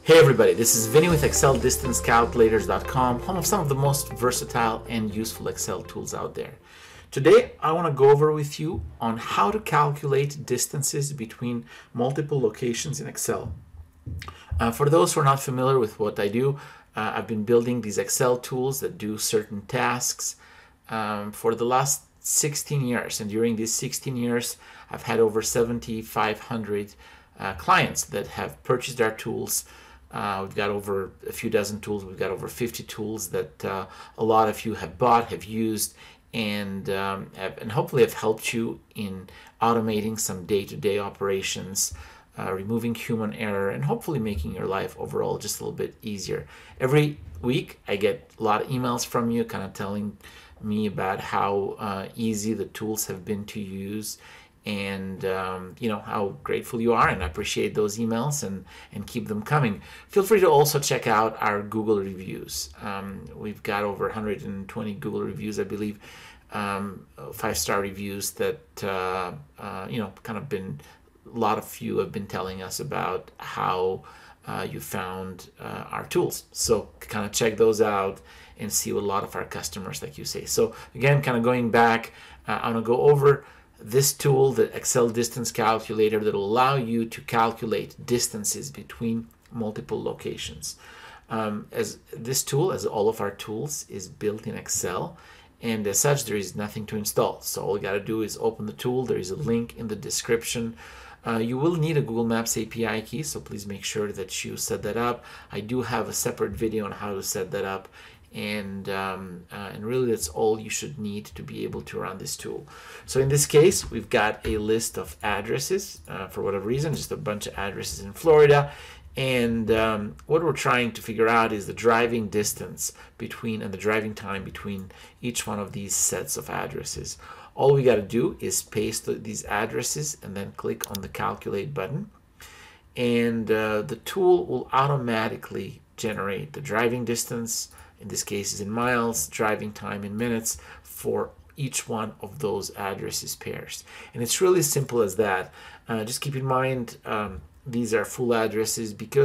Hey everybody, this is Vinny with ExcelDistanceCalculators.com, home of some of the most versatile and useful Excel tools out there. Today, I want to go over with you on how to calculate distances between multiple locations in Excel. For those who are not familiar with what I do, I've been building these Excel tools that do certain tasks for the last 16 years. And during these 16 years, I've had over 7,500 clients that have purchased our tools. We've got over a few dozen tools. We've got over 50 tools that a lot of you have bought, have used, and hopefully have helped you in automating some day-to-day operations, removing human error, and hopefully making your life overall just a little bit easier. Every week, I get a lot of emails from you kind of telling me about how easy the tools have been to use, and you know how grateful you are, and I appreciate those emails and keep them coming. Feel free to also check out our Google reviews. We've got over 120 Google reviews, I believe, 5-star reviews that you know, kind of been, a lot of you have been telling us about how you found our tools. So kind of check those out and see what a lot of our customers, like you, say. So again, kind of going back, I'm gonna go over this tool, the Excel Distance Calculator, that will allow you to calculate distances between multiple locations. As this tool, as all of our tools, is built in Excel, and as such, there is nothing to install. So all you got to do is open the tool. There is a link in the description. You will need a Google Maps API key, so please make sure that you set that up. I do have a separate video on how to set that up. And really that's all you should need to be able to run this tool. So in this case, we've got a list of addresses for whatever reason, just a bunch of addresses in Florida, and what we're trying to figure out is the driving distance between and the driving time between each one of these sets of addresses. All we got to do is paste these addresses and then click on the calculate button, and the tool will automatically generate the driving distance, in this case is in miles, driving time in minutes, for each one of those addresses pairs. And it's really simple as that. Just keep in mind, these are full addresses. Because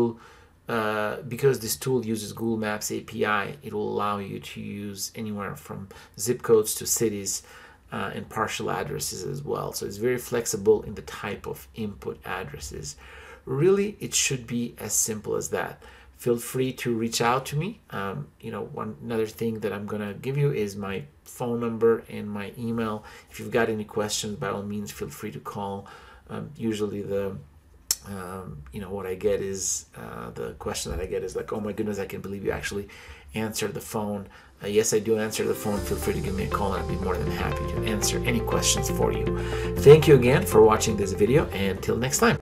this tool uses Google Maps API, it will allow you to use anywhere from zip codes to cities and partial addresses as well. So it's very flexible in the type of input addresses. Really, it should be as simple as that. Feel free to reach out to me. You know, another thing that I'm gonna give you is my phone number and my email. If you've got any questions, by all means, feel free to call. Usually the you know, what I get is the question that I get is like, oh my goodness, I can't believe you actually answered the phone. Yes, I do answer the phone. Feel free to give me a call, and I'd be more than happy to answer any questions for you. Thank you again for watching this video, and till next time.